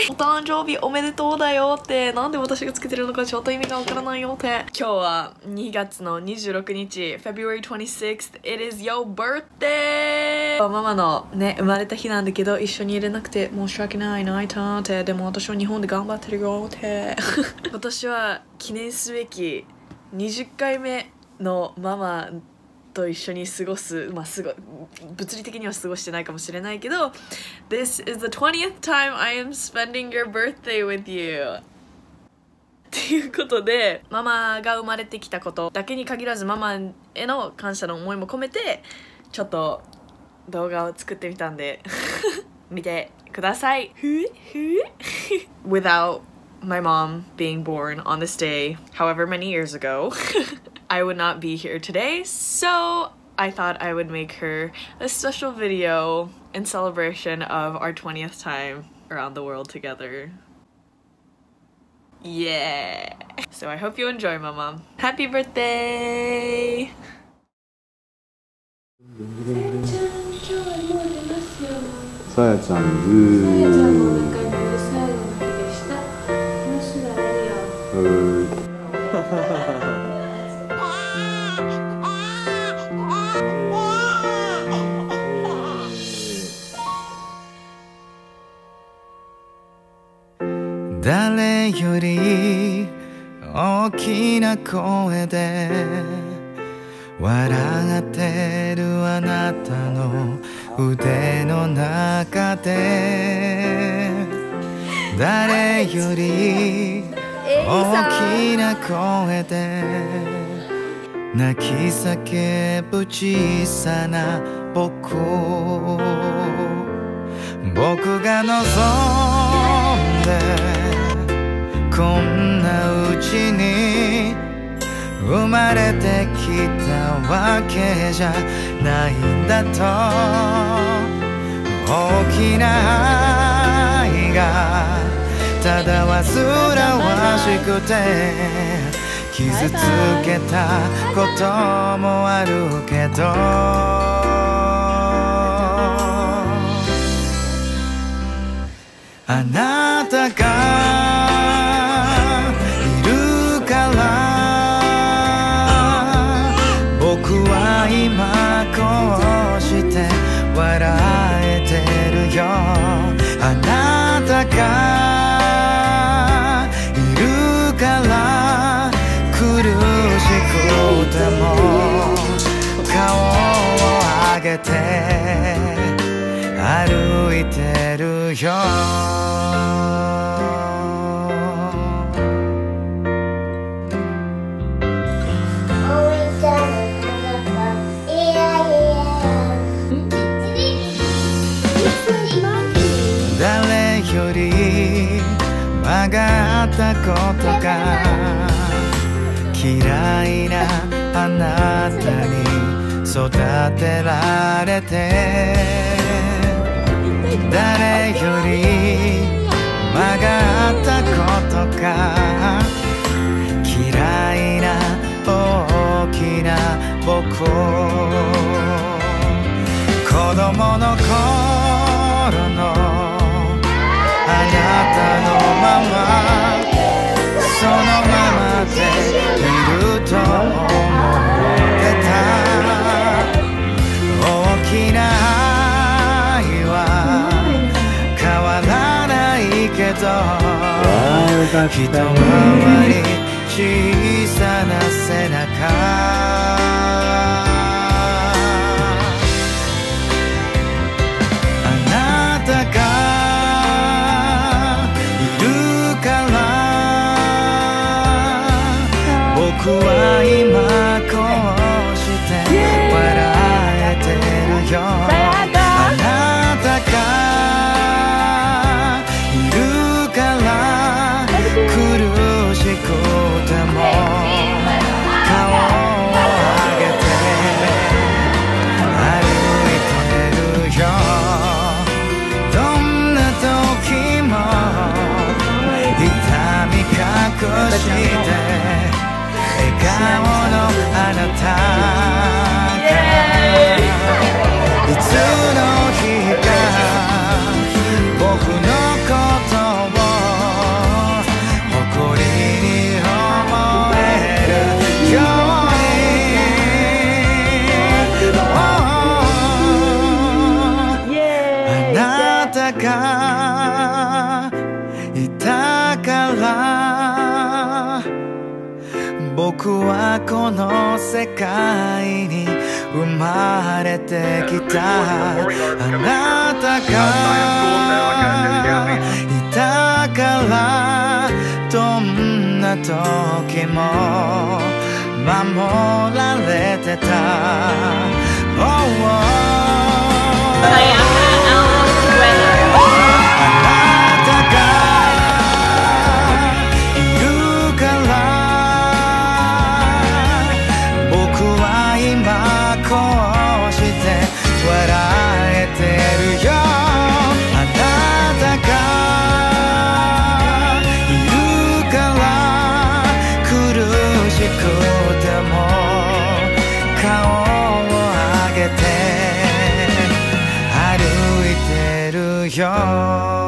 お誕生日おめでとうだよって、なんで私がつけてるのかちょっと意味がわからないよって。今日は2月の26日 February 26th It is your birthday。 ママのね生まれた日なんだけど一緒にいれなくて申し訳ない泣いたって。でも私は日本で頑張ってるよって今年は記念すべき20回目のママと一緒に過ごす、物理的には過ごしてないかもしれないけど This is the 20th time I am spending your birthday with you っていうことで、ママが生まれてきたことだけに限らずママへの感謝の思いも込めてちょっと動画を作ってみたんで見てください。Without my mom being born on this day however many years ago I would not be here today, so I thought I would make her a special video in celebration of our 20th time around the world together. Yeah! So I hope you enjoy, Mama. Happy birthday! さやちゃんず誰より大きな声で笑ってるあなたの腕の中で誰より大きな声で泣き叫ぶ小さな僕が望んでこんなうちに生まれてきたわけじゃないんだと大きな愛がただ煩わしくて傷つけたこともあるけどあなたがいるから僕は今こうして笑えてるよあなたがいるから苦しくても顔を上げて歩いてるよ誰より曲がったことが嫌いなあなたに育てられて誰より曲がったことが嫌いな大きな僕子供の頃のあなたのままそのままでいると思ってた大きな愛は変わらないけど一回り小さな背中僕は今こうして笑えてるよあなたがいるから苦しくても顔を上げて歩いてるよどんな時も痛み隠して笑顔のあなたがいつの日か僕のことをたがいたから僕はこの世界に生まれてきた。あなたがいたからどんな時も守られてた。Oh, oh.よ